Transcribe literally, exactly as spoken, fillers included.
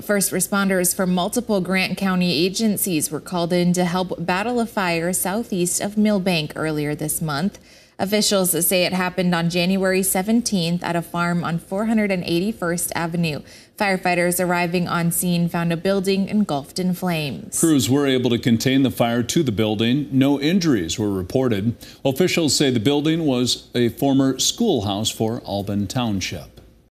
First responders from multiple Grant County agencies were called in to help battle a fire southeast of Milbank earlier this month. Officials say it happened on January seventeenth at a farm on four hundred eighty-first Avenue. Firefighters arriving on scene found a building engulfed in flames. Crews were able to contain the fire to the building. No injuries were reported. Officials say the building was a former schoolhouse for Milbank Township.